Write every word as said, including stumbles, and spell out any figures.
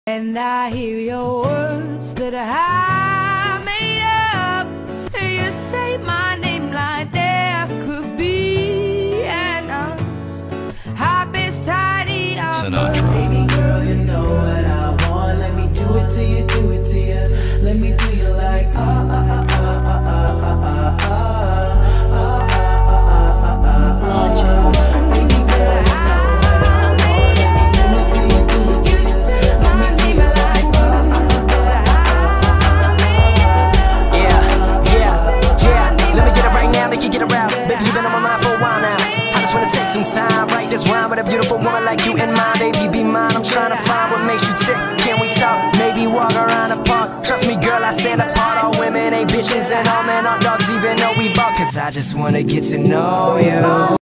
And I hear your words that I made up. You say my name like there could be an us. Hop beside the Sinatra. Baby girl, you know what I want. Let me do it to you, do it to you. Let me do you like ah ah ah ah ah ah ah ah ah ah ah ah ah ah. Baby girl, you know what I want. Let me do it to you, do it to you. Let me do you like ah ah ah ah. Yeah, yeah, yeah. Let me get it right now, make you get around. Baby, you've been on my mind for a while now. I just wanna take some time, write this rhyme with a beautiful woman like you in mind. Baby, be mine. I'm trying to find what makes you tick. Can we talk? Maybe walk around the park. Trust me, girl, I stand apart. All women ain't bitches and all men aren't dogs, even though we fuck. Cause I just wanna get to know you.